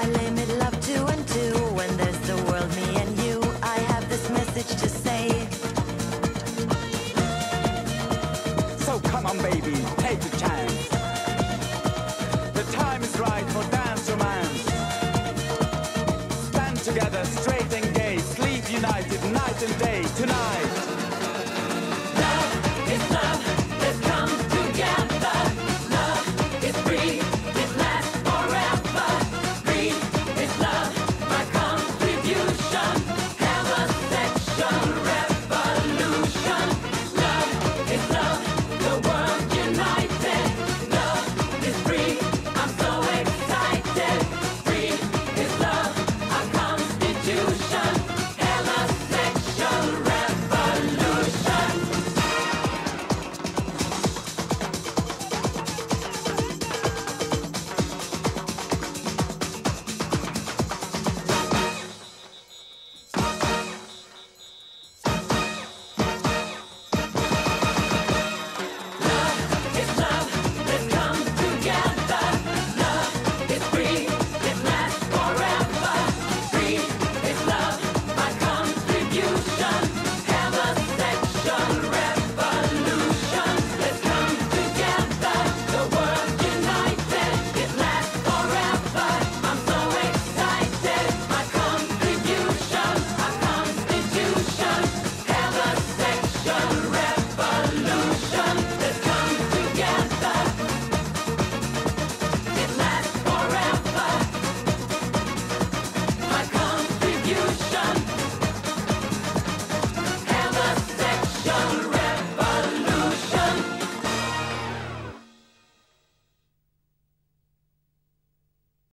Why limit love two and two when there's the world, me and you? I have this message to say. So come on baby, take a chance. The time is right for dance romance. Stand together, straight and gay, sleep united night and day tonight.